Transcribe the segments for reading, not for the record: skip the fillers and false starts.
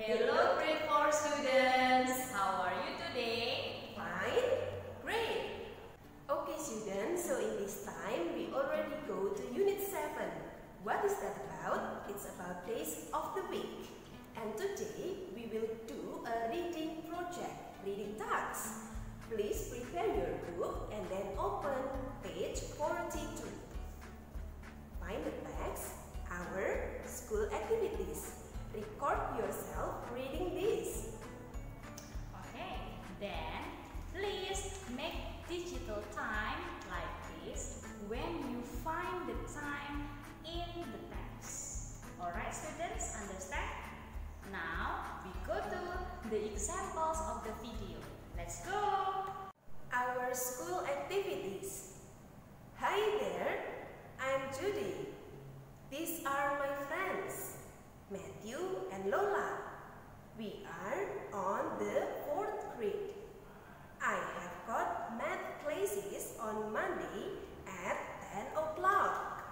Hello grade 4 students, how are you today? Fine? Great! Okay students, so in this time we already go to Unit 7. What is that about? It's about days of the week. And today we will do a reading project, reading task. Please prepare your book and then open page 42. Find the text, our school activities. Record yourself reading this. Okay, then please make digital time like this when you find the time in the text. Alright students, understand? Now we go to the examples of the video. Let's go! Our school activities. Hi there, I'm Judy. These are my friends, Matthew and Lola. We are on the 4th grade. I have got math classes on Monday at 10 o'clock.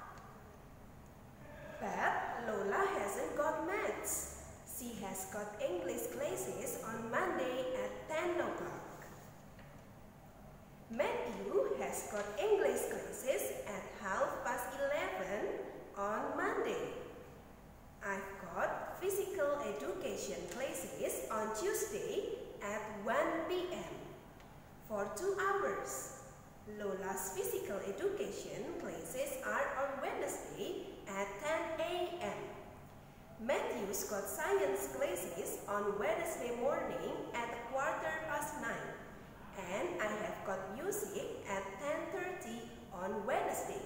But Lola hasn't got maths. She has got English classes on Monday at 10 o'clock. Matthew has got English classes at 11:30 on Monday. I've got physical education classes on Tuesday at 1 p.m. for 2 hours. Lola's physical education classes are on Wednesday at 10 a.m. Matthew's got science classes on Wednesday morning at 9:15. And I have got music at 10:30 on Wednesday.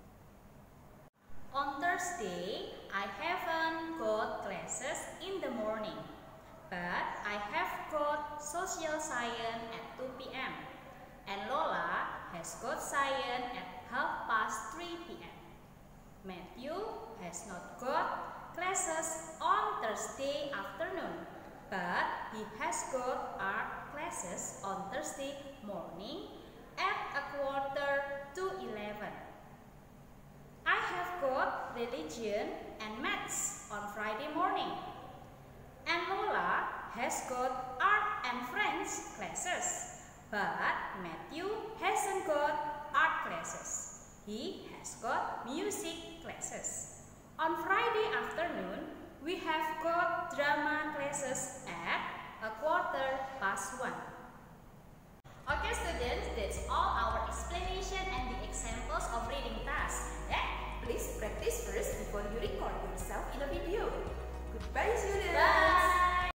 On Thursday, I haven't got classes in the morning, but I have got social science at 2 p.m. and Lola has got science at 3:30 p.m. Matthew has not got classes on Thursday afternoon, but he has got art classes on Thursday morning at 11:45. I have got religion and maths on Friday morning. And Lola has got art and French classes. But Matthew hasn't got art classes. He has got music classes. On Friday afternoon, we have got drama classes at 1:15. Okay students, that's all our explanation and the examples of reading tasks. Please practice first before you record yourself in a video. Goodbye students!